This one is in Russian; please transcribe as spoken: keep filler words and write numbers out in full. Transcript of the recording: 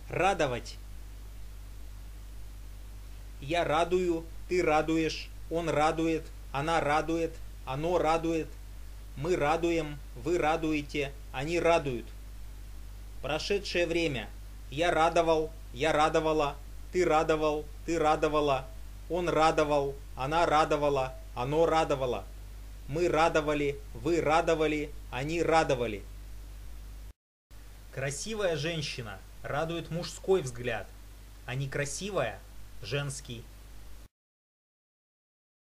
Радовать. Я радую, ты радуешь, он радует, она радует, оно радует, мы радуем, вы радуете, они радуют. Прошедшее время. Я радовал, я радовала, ты радовал, ты радовала, он радовал, она радовала, оно радовало. Мы радовали, вы радовали, они радовали. Красивая женщина радует мужской взгляд, а некрасивая – женский.